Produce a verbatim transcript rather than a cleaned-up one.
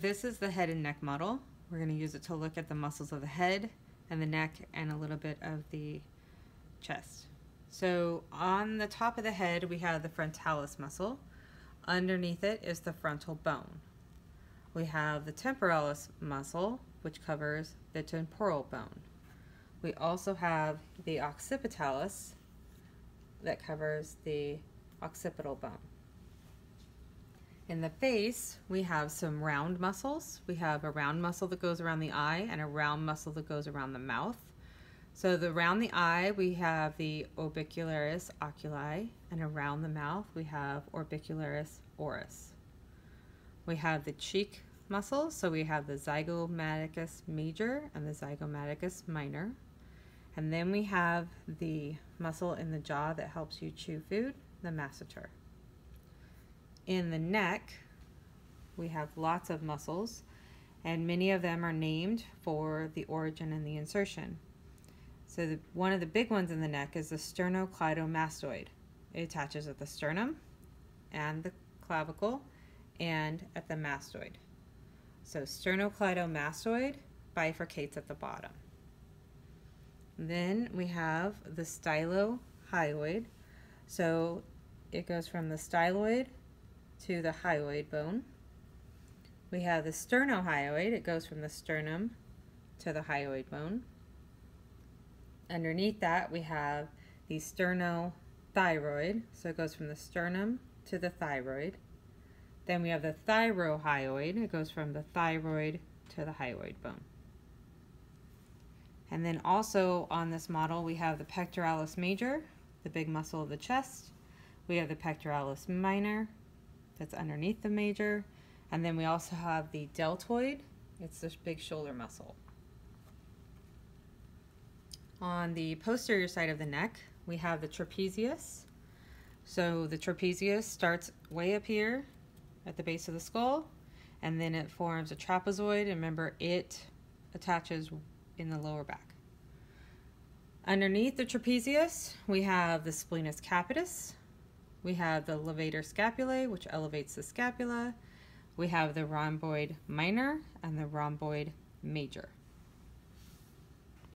this is the head and neck model. We're going to use it to look at the muscles of the head and the neck and a little bit of the chest. So on the top of the head we have the frontalis muscle. Underneath it is the frontal bone. We have the temporalis muscle, which covers the temporal bone. We also have the occipitalis that covers the occipital bone. In the face, we have some round muscles. We have a round muscle that goes around the eye and a round muscle that goes around the mouth. So the, around the eye, we have the orbicularis oculi, and around the mouth, we have orbicularis oris. We have the cheek muscles, so we have the zygomaticus major and the zygomaticus minor. And then we have the muscle in the jaw that helps you chew food, the masseter. In the neck, we have lots of muscles, and many of them are named for the origin and the insertion. So the, one of the big ones in the neck is the sternocleidomastoid. It attaches at the sternum and the clavicle and at the mastoid. So sternocleidomastoid bifurcates at the bottom. Then we have the stylohyoid. So it goes from the styloid to the hyoid bone. We have the sternohyoid. It goes from the sternum to the hyoid bone. Underneath that we have the sternothyroid. So it goes from the sternum to the thyroid. Then we have the thyrohyoid. It goes from the thyroid to the hyoid bone. And then also on this model we have the pectoralis major, the big muscle of the chest. We have the pectoralis minor, that's underneath the major. And then we also have the deltoid. It's this big shoulder muscle. On the posterior side of the neck, we have the trapezius. So the trapezius starts way up here at the base of the skull, and then it forms a trapezoid, and remember it attaches in the lower back. Underneath the trapezius, we have the splenus capitis. We have the levator scapulae, which elevates the scapula. We have the rhomboid minor and the rhomboid major.